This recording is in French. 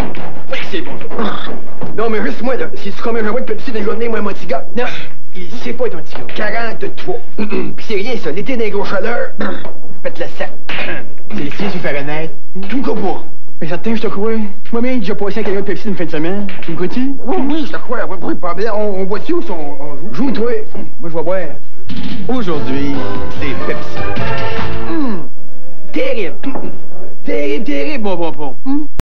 Oui, c'est bon. Non, mais juste moi, là, si tu commets un jouet de Pepsi d'une journée, moi, mon petit gars. Non, il sait pas ton petit gars. 43. Pis c'est rien, ça. L'été des gros chaleurs, pète le sac. C'est sur Fahrenheit. Tu me crois pas? Mais certain, je te crois. Moi-même, j'ai déjà passé un camion de Pepsi une fin de semaine. Tu me crois-tu? Oui, je te crois. Pas de problème. On boit-tu ou on joue? Joue, toi. Moi, je vais boire. Aujourd'hui, c'est Pepsi. Terrible. Terrible, bon.